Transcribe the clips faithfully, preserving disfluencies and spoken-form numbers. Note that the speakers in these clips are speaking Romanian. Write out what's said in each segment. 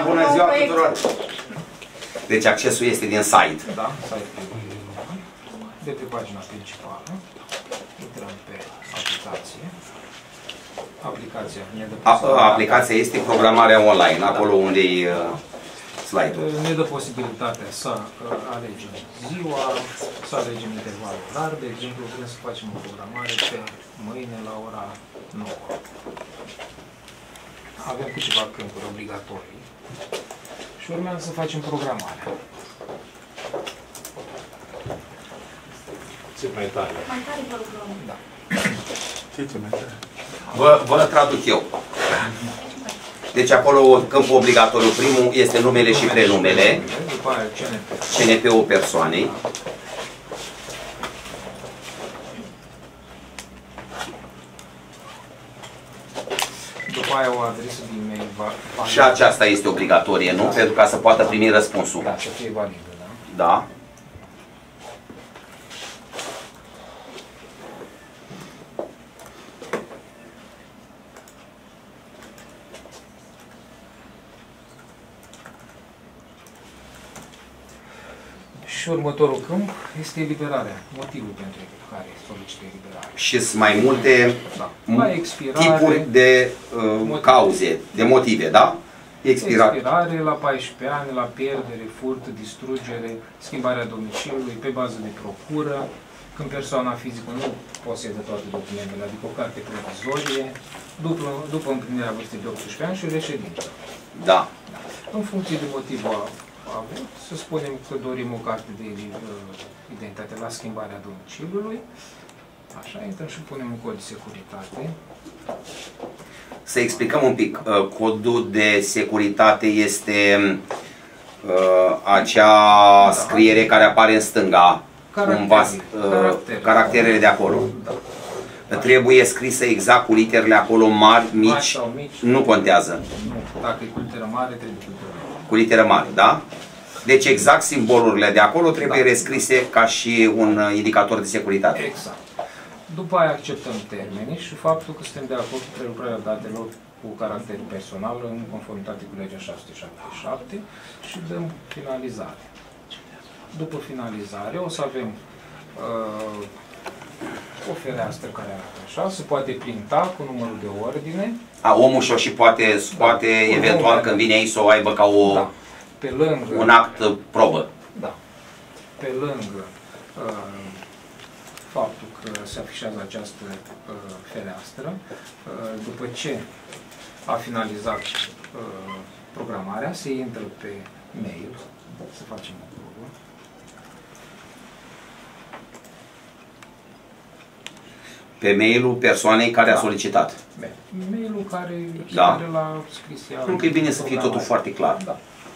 bună ziua tuturor! Deci accesul este din site. Da, site-ul de pe pagina principală. Intrăm pe aplicație. Aplicația, ne dă A, aplicația este programarea online, acolo unde e uh, slide-ul. Ne dă posibilitatea să uh, alegem ziua, să alegem intervalul orar. De exemplu, vrem să facem o programare pe mâine la ora nouă. Avem câteva câmpuri obligatorii și urmează să facem programarea. Ce mai tare? Mai tare vă rugăm. Da. Ce ce mai tare? Vă, vă traduc eu. Deci acolo câmpul obligatoriu, primul este numele și prenumele, După aia C N P. C N P-ul persoanei. După aia o adresă de e-mail va... Și aceasta este obligatorie, nu? Pentru ca să poată primi răspunsul. Da, să fie validă, da? Da. Și următorul câmp este eliberarea, motivul pentru care solicită eliberare. Și sunt mai multe Da. La expirare, tipuri de uh, cauze, de motive, da? Expirare. expirare la paisprezece ani, la pierdere, furt, distrugere, schimbarea domiciliului, pe bază de procură, când persoana fizică nu posedă toate documentele, adică o carte provizorie, după, după împlinirea vârstei de optsprezece ani și reședință. Da. În funcție de motivul avut, să spunem că dorim o carte de identitate la schimbarea domiciliului. Așa, intrăm și punem un cod de securitate. Să explicăm un pic. Codul de securitate este uh, acea Da. scriere care apare în stânga. Cumva, uh, Caractere. caracterele de acolo. Da. Trebuie scrisă exact cu literele acolo mari, Mari mici, sau mici. nu contează. Nu. Dacă e cu literă mare, trebuie cu literă mare. Cu litere mari, da? Deci exact simbolurile de acolo trebuie Da. rescrise ca și un indicator de securitate. Exact. După aia acceptăm termenii și faptul că suntem de acord cu prelucrarea datelor cu caracter personal în conformitate cu legea șase sute șaptezeci și șapte și dăm finalizare. După finalizare o să avem uh, o fereastră care arată așa, se poate printa cu numărul de ordine. A, omul și-o și poate scoate, Da. eventual când vine aici să o aibă ca o, Da. Pe lângă, un act probă. da. Pe lângă uh, faptul că se afișează această uh, fereastră, uh, după ce a finalizat uh, programarea, se intră pe mail, să facem o probă. Pe mailul persoanei care a solicitat. Mailul care, Da. care l-a scris ea. Nu că e bine să fie totul foarte clar. Da.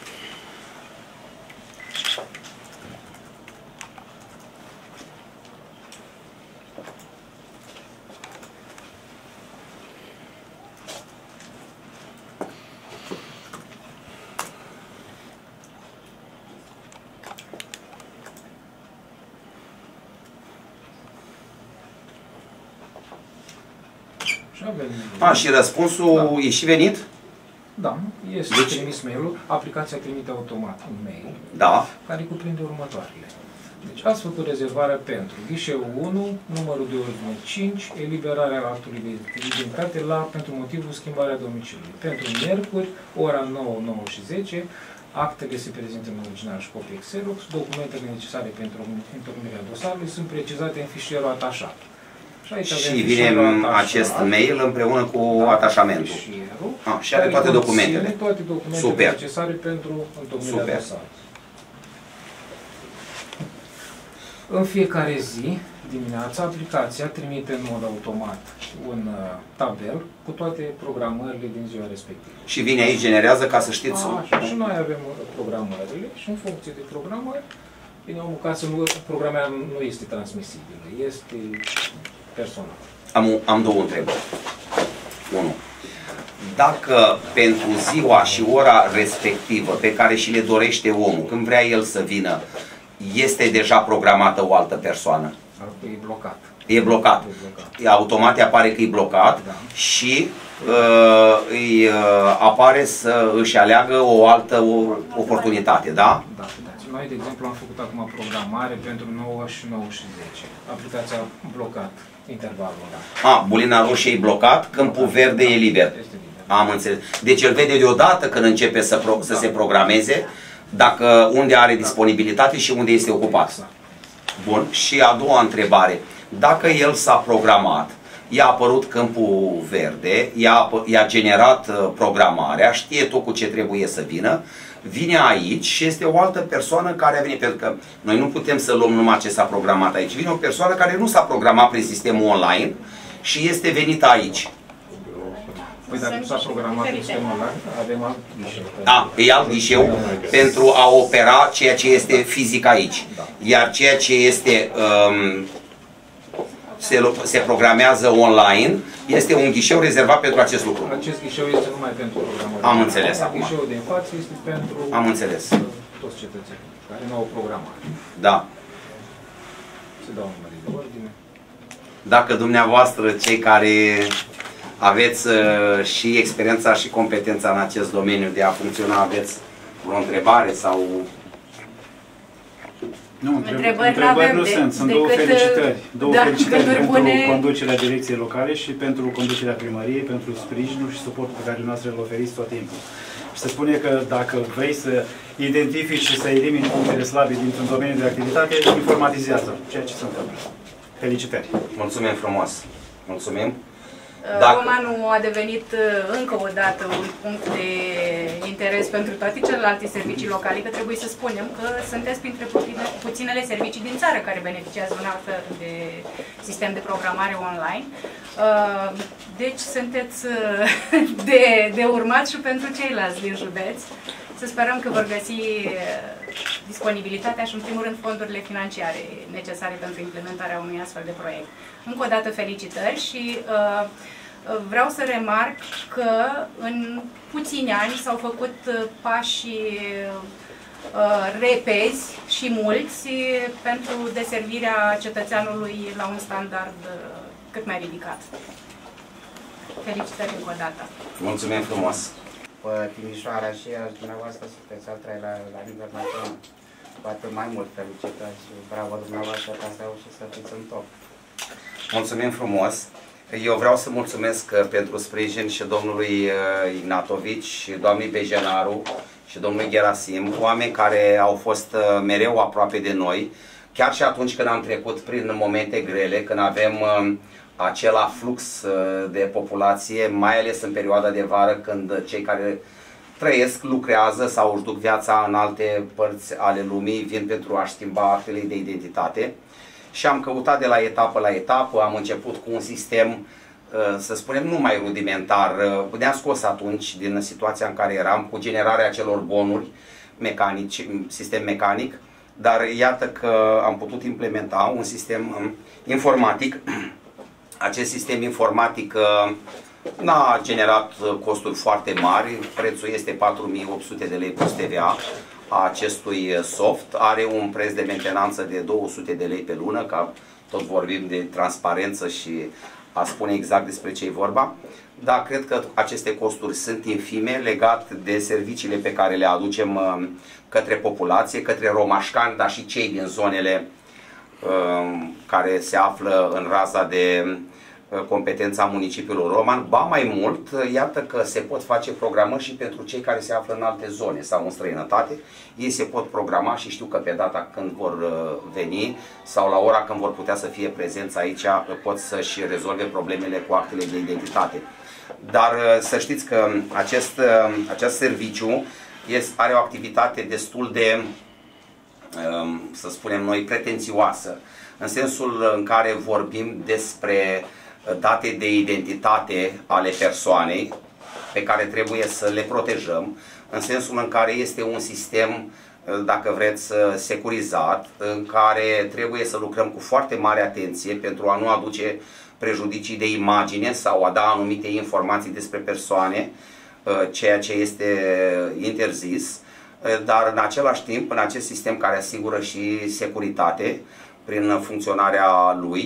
Și avem A, și răspunsul Da. e și venit? Da, este Deci- trimis mailul, aplicația trimite automat un mail Da. care cuprinde următoarele. Deci ați făcut rezervarea pentru ghișeul unu, numărul de ordine cinci, eliberarea actului de identitate la, pentru motivul schimbarea domiciliului. Pentru miercuri, ora nouă, nouă și zece, actele se prezintă în original și copie Xerox, documentele necesare pentru întocmirea dosarului sunt precizate în fișierul atașat. Și, aici avem Și vine fișierul atașat, acest mail împreună cu da, atașamentul. fișierul, Ah, și are care toate conține documentele. toate documentele Super. necesare pentru întocmirea Super. dosarului. În fiecare zi, dimineața, aplicația trimite în mod automat un uh, tabel cu toate programările din ziua respectivă. Și vine aici, generează ca să știți. Așa, și noi avem uh, programările și în funcție de programări, bine, omul ca să nu, programarea nu este transmisibilă, este personal. Am, am două întrebări. Unu. Dacă pentru ziua și ora respectivă pe care și le dorește omul, când vrea el să vină, este deja programată o altă persoană? E blocat. E blocat. E blocat. E, automat apare că e blocat, Da. și uh, îi uh, apare să își aleagă o altă o, oportunitate, da? Da, uitați. Noi, de exemplu, am făcut acum programare pentru nouă și nouă și zece. Aplicația a blocat intervalul ăla. A, bulina roșie e blocat, câmpul verde e liber. Este liber. Am înțeles. Deci el vede deodată când începe să, pro, să Da. se programeze, dacă unde are disponibilitate și unde este ocupat. Exact. Bun. Și a doua întrebare. Dacă el s-a programat, i-a apărut câmpul verde, i-a, i-a generat uh, programarea, știe tot cu ce trebuie să vină, vine aici și este o altă persoană care a venit, pentru că noi nu putem să luăm numai ce s-a programat aici. Vine o persoană care nu s-a programat prin sistemul online și este venită aici. Păi dacă nu s-a programat sistemul ăla, avem alt ghișeu. A, e alt ghișeu pentru a opera ceea ce este fizic aici. Iar ceea ce este um, se, se programează online este un ghișeu rezervat pentru acest lucru. Acest ghișeu este numai pentru programare. Am înțeles acum. Ghișeul din față este pentru Am înțeles. toți cetățenii care nu au programare. Da. Se dau numării de ordine. Dacă dumneavoastră, cei care aveți uh, și experiența și competența în acest domeniu de a funcționa, aveți o întrebare sau... Nu, întreb, Întrebări întrebări n-avem nu de- sunt. Sunt decât, două felicitări. Două da, felicitări gânduri pentru bune. conducerea Direcției Locale și pentru conducerea Primăriei, pentru sprijinul și suportul pe care dumneavoastră îl oferiți tot timpul. Și se spune că dacă vrei să identifici și să elimini punctele slabe dintr-un domeniu de activitate, informatizează ceea ce se întâmplă. Felicitări! Mulțumim frumos! Mulțumim! Dacă... Dacă- Romanul a devenit uh, încă o dată un punct de interes pentru toate celelalte servicii locale, că trebuie să spunem că sunteți printre puține- puținele servicii din țară care beneficiază un astfel de sistem de programare online. Uh, Deci sunteți uh, de, de urmat și pentru ceilalți din județ. Să sperăm că vor găsi uh, disponibilitatea și, în primul rând, fondurile financiare necesare pentru implementarea unui astfel de proiect. Încă o dată felicitări și uh, vreau să remarc că în puțini ani s-au făcut uh, pași uh, repezi și mulți pentru deservirea cetățeanului la un standard uh, cât mai ridicat. Felicitări încă o dată! Mulțumim frumos! Pe Timișoara și Iași, dumneavoastră sunteți al treilea la nivel național. Cu atât mai mult felicitări și bravo dumneavoastră că ați reușit să fiți în top. Mulțumim frumos! Eu vreau să mulțumesc pentru sprijin și domnului Ignatovici, și doamnei Bejenaru și domnului Gerasim, oameni care au fost mereu aproape de noi, chiar și atunci când am trecut prin momente grele, când avem acela flux de populație, mai ales în perioada de vară, când cei care trăiesc, lucrează sau își duc viața în alte părți ale lumii, vin pentru a schimba actele de identitate. Și am căutat de la etapă la etapă, am început cu un sistem, să spunem, nu mai rudimentar. Ne-am scos atunci din situația în care eram, cu generarea acelor bonuri mecanici, sistem mecanic, dar iată că am putut implementa un sistem informatic. Acest sistem informatic n-a generat costuri foarte mari, prețul este patru mii opt sute de lei plus T V A a acestui soft, are un preț de mentenanță de două sute de lei pe lună, ca tot vorbim de transparență și a spune exact despre ce e vorba, dar cred că aceste costuri sunt infime legat de serviciile pe care le aducem către populație, către romașcani, dar și cei din zonele care se află în raza de competența municipiului roman. Ba mai mult, iată că se pot face programări și pentru cei care se află în alte zone sau în străinătate. Ei se pot programa și știu că pe data când vor veni sau la ora când vor putea să fie prezenți aici, pot să-și rezolve problemele cu actele de identitate. Dar să știți că acest, acest serviciu este, are o activitate destul de, să spunem noi, pretențioasă, în sensul în care vorbim despre date de identitate ale persoanei pe care trebuie să le protejăm, în sensul în care este un sistem, dacă vreți, securizat, în care trebuie să lucrăm cu foarte mare atenție pentru a nu aduce prejudicii de imagine sau a da anumite informații despre persoane, ceea ce este interzis, dar în același timp, în acest sistem care asigură și securitate prin funcționarea lui,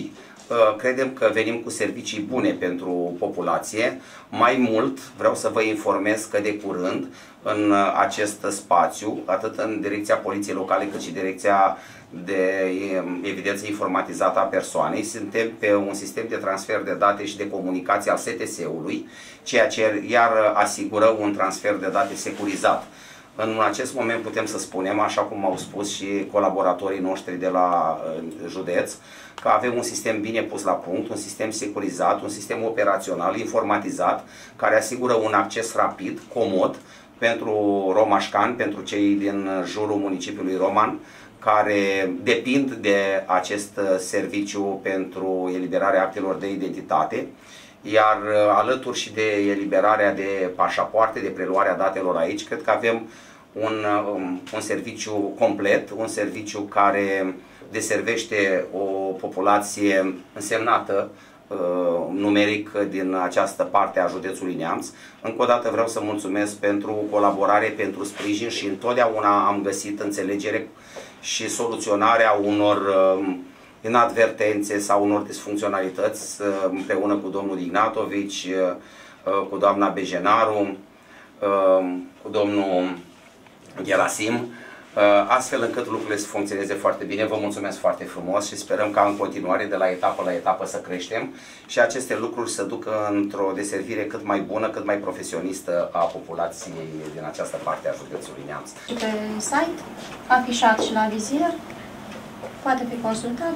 credem că venim cu servicii bune pentru populație. Mai mult, vreau să vă informez că de curând, în acest spațiu, atât în Direcția Poliției Locale, cât și Direcția de Evidență Informatizată a Persoanei, suntem pe un sistem de transfer de date și de comunicație al S T S-ului, ceea ce iar asigură un transfer de date securizat. În acest moment putem să spunem, așa cum au spus și colaboratorii noștri de la județ, că avem un sistem bine pus la punct, un sistem securizat, un sistem operațional, informatizat, care asigură un acces rapid, comod, pentru romașcani, pentru cei din jurul municipiului Roman, care depind de acest serviciu pentru eliberarea actelor de identitate, iar alături și de eliberarea de pașapoarte, de preluarea datelor aici, cred că avem un, un serviciu complet, un serviciu care deservește o populație însemnată numeric din această parte a județului Neamț. Încă o dată vreau să mulțumesc pentru colaborare, pentru sprijin și întotdeauna am găsit înțelegere și soluționarea unor inadvertențe sau unor disfuncționalități împreună cu domnul Ignatovici, cu doamna Bejenaru, cu domnul Gerasim, astfel încât lucrurile să funcționeze foarte bine. Vă mulțumesc foarte frumos și sperăm ca în continuare, de la etapă la etapă, să creștem și aceste lucruri să ducă într-o deservire cât mai bună, cât mai profesionistă a populației din această parte a județului Neamț. Pe site, afișat și la vizier, poate fi consultat.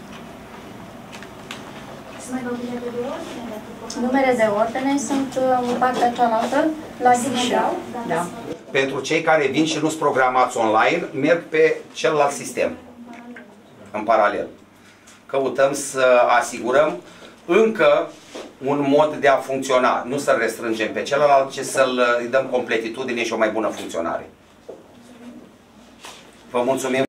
Numere de ordine sunt în partea cealaltă, la ghișeu. Da. Pentru cei care vin și nu sunt programați online, merg pe celălalt sistem, în paralel. Căutăm să asigurăm încă un mod de a funcționa, nu să-l restrângem pe celălalt, ci să-l dăm completitudine și o mai bună funcționare. Vă mulțumim!